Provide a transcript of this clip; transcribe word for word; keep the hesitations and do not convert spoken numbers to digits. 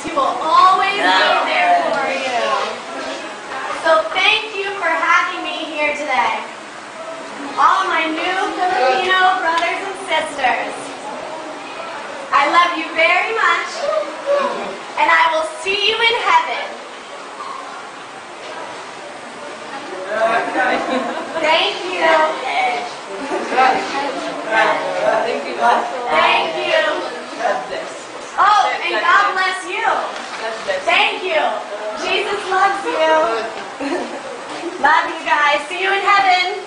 He will always be there for you. So thank you for having me here today. All my new Filipino brothers and sisters, I love you very much, and I will see you in heaven. Thank you. Thank you. Oh, and God bless you. Thank you. Jesus loves you. Love you guys. See you in heaven.